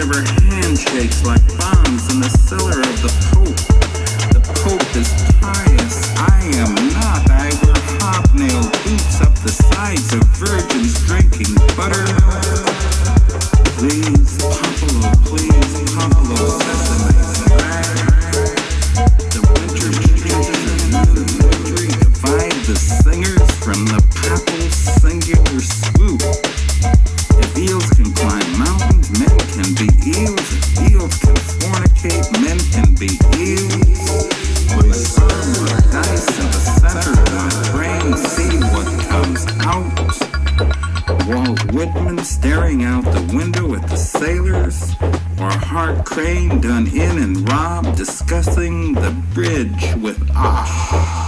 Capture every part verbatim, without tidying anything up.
deliver handshakes like bombs in the cellar of the Pope. The Pope is pious, I am not. I wear hobnailed boots up the sides of virgins drinking buttermilk. Please, Popolo, please, Popolo, sesame, crack. The winter changes and the wintry divide the singers from the papal singular swoop. If eels can climb mountains, men can be eels. If eels can fornicate, men can be eels. We serve with dice in the center of my brain, see what comes out. Walt Whitman staring out the window at the sailors, or Hart Crane done in and Rob discussing the bridge with Ah.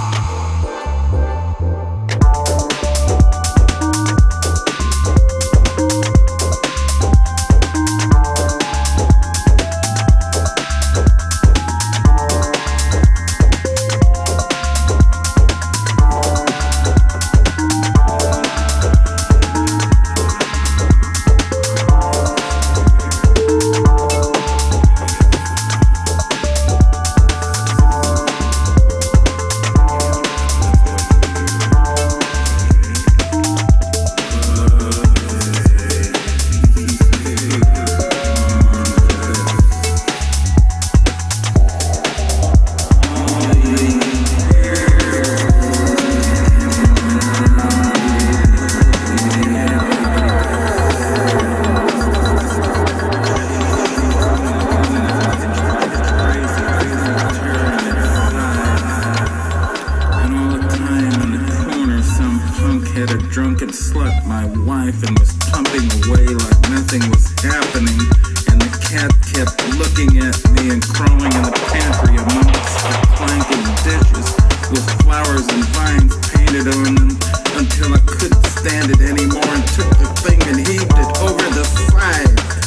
Drunken slut, my wife, and was pumping away like nothing was happening, and the cat kept looking at me and crawling in the pantry amongst the clanking dishes with flowers and vines painted on them until I couldn't stand it anymore and took the thing and heaved it over the side.